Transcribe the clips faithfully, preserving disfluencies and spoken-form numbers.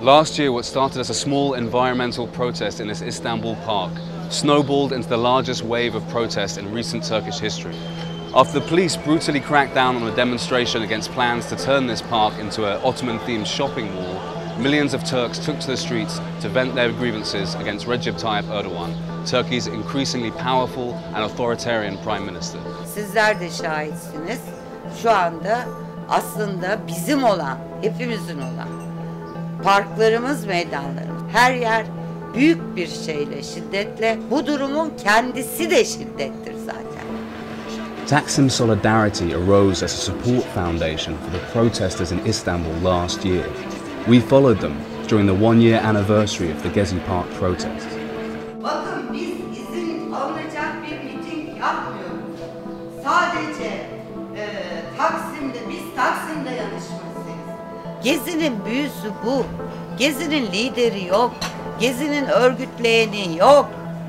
Last year, what started as a small environmental protest in this Istanbul park snowballed into the largest wave of protest in recent Turkish history. After the police brutally cracked down on a demonstration against plans to turn this park into an Ottoman-themed shopping mall, millions of Turks took to the streets to vent their grievances against Recep Tayyip Erdogan, Turkey's increasingly powerful and authoritarian prime minister. Sizler de şahitsiniz. Şu anda aslında bizim olan, hepimizin olan parklarımız, meydanlarımız, her yer büyük bir şeyle, şiddetle. Bu durumun kendisi de şiddettir zaten. Taksim Solidarity arose as a support foundation for the protesters in Istanbul last year. We followed them during the one-year anniversary of the Gezi Park protests. Bakın biz izin alınacak bir miting yapmıyoruz. Sadece e, Taksim'de, biz Taksim'de yanışmasıyız. Gezi'nin büyüsü bu. Gezi'nin lideri yok. Gezi'nin örgütleyeni yok.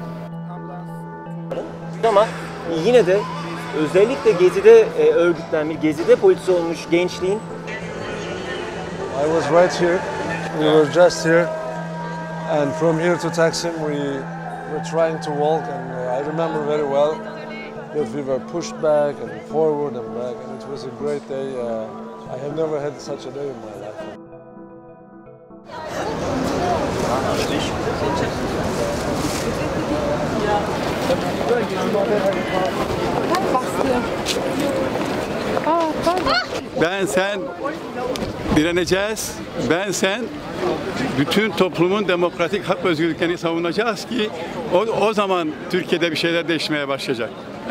Ama yine de özellikle Gezi'de e, örgütlenmiş, Gezi'de polisi olmuş gençliğin. I was right here. We were just here, and from here to Taksim, we were trying to walk, and uh, I remember very well that we were pushed back and forward and back, and it was a great day. Uh, I have never had such a day in my life. Ben sen direneceğiz. Ben sen bütün toplumun demokratik hak ve özgürlüklerini savunacağız ki o, o zaman Türkiye'de bir şeyler değişmeye başlayacak.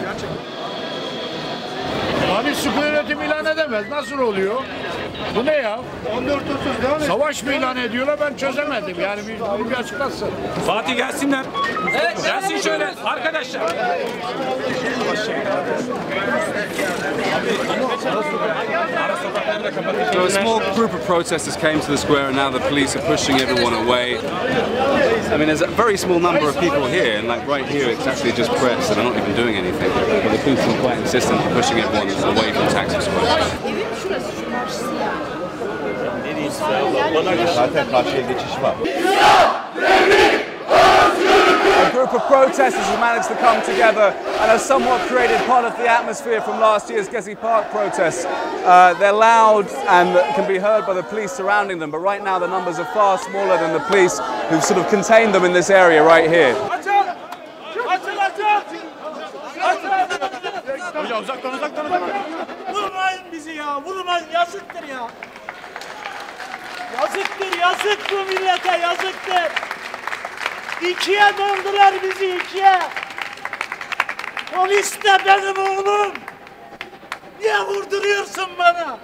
Abi sıkı yönetim ilan edemez. Nasıl oluyor? Bu ne ya? on dört otuz devam et. Savaş mı ilan ediyorlar, ben çözemedim. Yani bir, bunu bir açıklasın. Fatih gelsinler. Evet, gelsin şöyle arkadaşlar. So a small group of protesters came to the square and now the police are pushing everyone away. I mean, there's a very small number of people here, and like right here it's actually just press and they're not even doing anything. But the police are quite insistent in pushing everyone away from Taksim Square. Zaten karşıya geçiş var. A group of protesters have managed to come together and have somewhat created part of the atmosphere from last year's Gezi Park protests. Uh, they're loud and can be heard by the police surrounding them, but right now the numbers are far smaller than the police who've sort of contained them in this area right here. Vurmayın bizi ya, vurmayın, yazıktır ya. Yazıktır, yazık bu millete, yazıktır. İkiye böldüler bizi, ikiye. Polis de benim oğlum. Niye vurduruyorsun bana?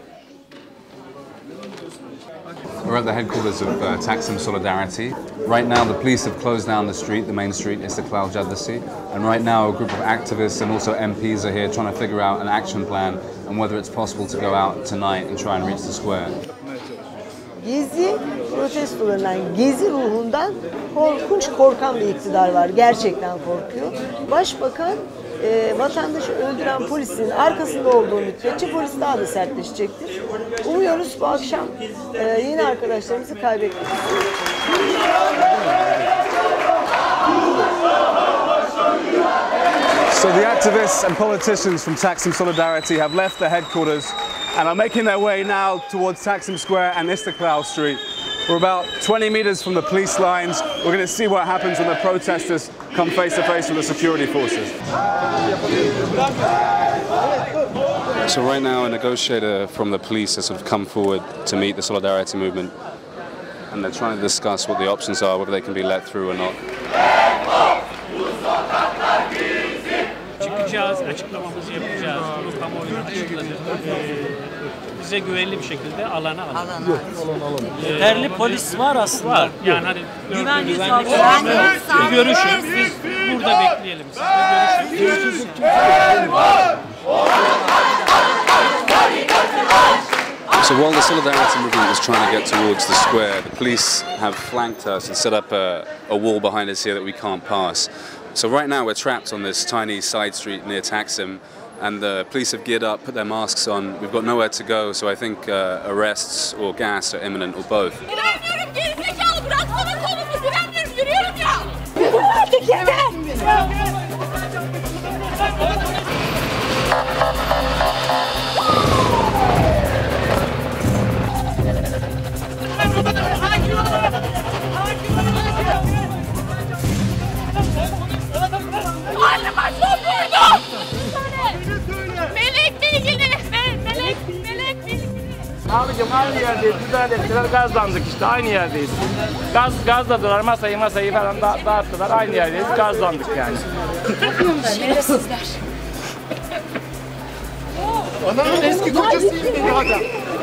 We're at the headquarters of uh, Taksim Solidarity. Right now the police have closed down the street, the main street, Istiklal Caddesi. And right now a group of activists and also M Ps are here trying to figure out an action plan and whether it's possible to go out tonight and try and reach the square. Gezi protestolarından, Gezi ruhundan korkunç korkan bir iktidar var. Gerçekten korkuyor. Başbakan e, vatandaşı öldüren polisin arkasında olduğu müddetçe polis daha da sertleşecektir. Umuyoruz bu akşam e, yeni arkadaşlarımızı kaybetmek. So the activists and politicians from Taksim Solidarity have left the headquarters and are making their way now towards Taksim Square and Istiklal Street. We're about twenty meters from the police lines. We're going to see what happens when the protesters come face to face with the security forces. So right now a negotiator from the police has sort of come forward to meet the Solidarity movement, and they're trying to discuss what the options are, whether they can be let through or not. Çıkacağız, açıklamamızı yapacağız. Bunu kamuoyuna açıkladık. Bize güvenli bir şekilde alana alalım. Yeterli polis var aslında. Var. Yani hani güvenlik bir görüşün. Biz burada bekleyelim. Siz de görüşün. So while the Solidarity movement was trying to get towards the square, the police have flanked us and set up a, a wall behind us here that we can't pass. So right now we're trapped on this tiny side street near Taksim. and the police have geared up, put their masks on. We've got nowhere to go, so I think uh, arrests or gas are imminent, or both. Giremiyorum gerizekalı, bıraksana kolumu, giremiyorum, yürüyorum ya. Artık yeter. Anne başım vurdu. Melek bilgini. Melek, melek bilgini. Abicim aynı yerdeyiz. Müdahale ettiler. Gazlandık işte. Aynı yerdeyiz. Gaz, gazladılar. Masayı masayı falan da, dağıttılar. Aynı yerdeyiz. Gazlandık yani. Şerefsizler. Anamın eski kocasıyım dedi adam.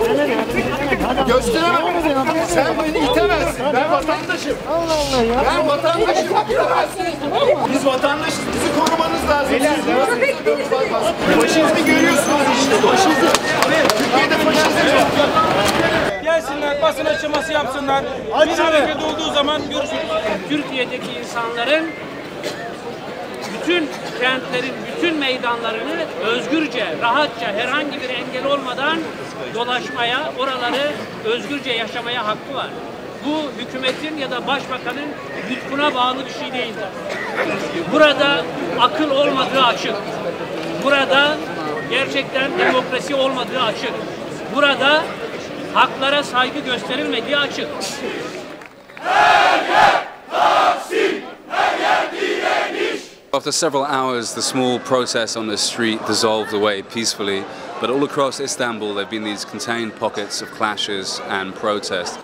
Gösteremem. Sen beni itemezsin. Ben vatandaşım. Allah Allah ya. Ben vatandaşım. İtemezsin. Biz vatandaşız. Bizi korumanız lazım. Faşizmi görüyorsunuz işte. Faşizm. Türkiye'de faşizm yok. Gelsinler, basın açıklaması yapsınlar. Bir hareket olduğu zaman görüşürüz. Türkiye'deki insanların bütün kentlerin, bütün meydanlarını özgürce, rahatça, herhangi bir engel olmadan dolaşmaya, oraları özgürce yaşamaya hakkı var. Bu hükümetin ya da başbakanın lütfuna bağlı bir şey değildir. Burada akıl olmadığı açık. Burada gerçekten demokrasi olmadığı açık. Burada haklara saygı gösterilmediği açık. After several hours, the small protests on the street dissolved away peacefully, but all across Istanbul there have been these contained pockets of clashes and protest.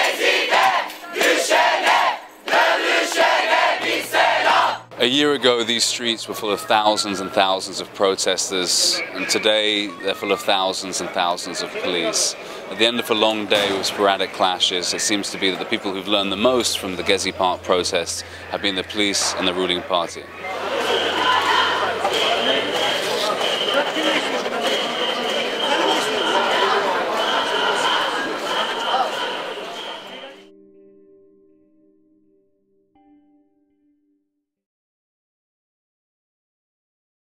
A year ago, these streets were full of thousands and thousands of protesters, and today they're full of thousands and thousands of police. At the end of a long day with sporadic clashes, it seems to be that the people who've learned the most from the Gezi Park protests have been the police and the ruling party.